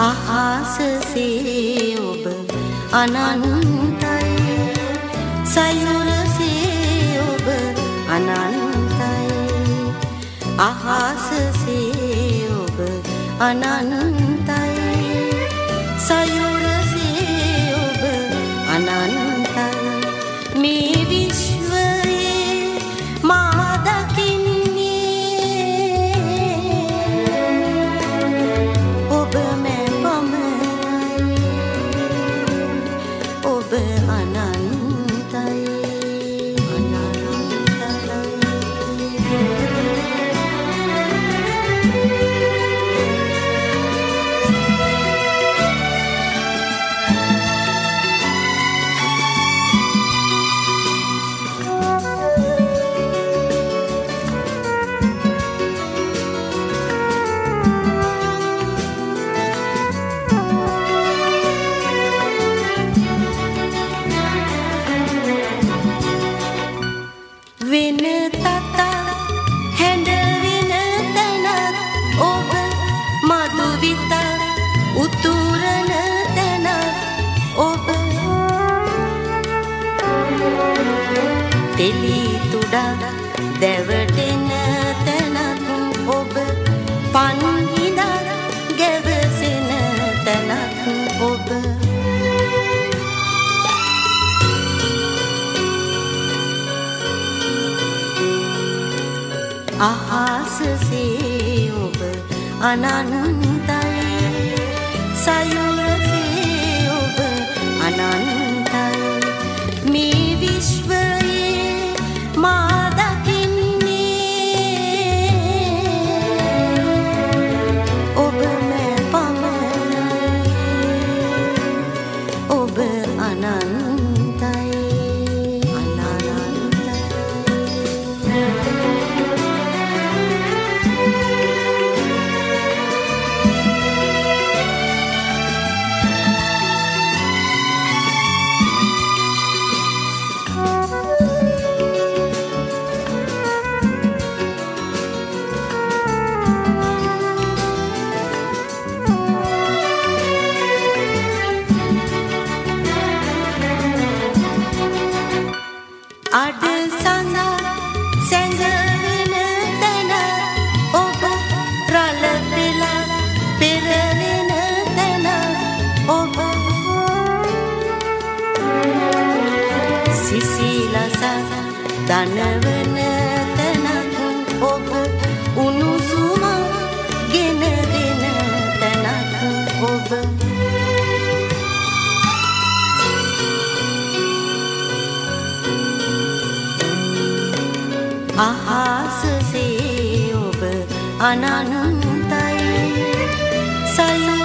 අහසසේ ඔබ අනන්තයි සයුරසේ ඔබ අනන්තයි අහසසේ ඔබ අනන්තයි සයුරසේ ඔබ අනන්තයි මේ විශ්වයේ මා දකින්නේ ඔබ මැ පමණයි ඔබ අනන්තයි වෙන තතා හැඬ වෙන තැනක් ඔබ මధు විතර උතුරන තැනක් ඔබ තෙලි තුඩක් දැවටෙන තැනක් ඔබ පන්හිඳක් ගැවසෙන තැනක් ඔබ අහසසේ ඔබ අනන්තයි සයුරසේ ඔබ අනන්තයි මේ විශ්වයේ මා දකින්නේ ඔබ මැ පමණයි ඔබ අනන්තයි අඩ සඳ සැඟවෙන තැන ඔබ රළ පෙළ පෙරවෙන තැන ඔබ සිසිලස දනවන තැනක් ඔබ උණුසුම ගෙන දෙන තැනක් ඔබ අහසසේ ඔබ අනන්තයි සයුරසේ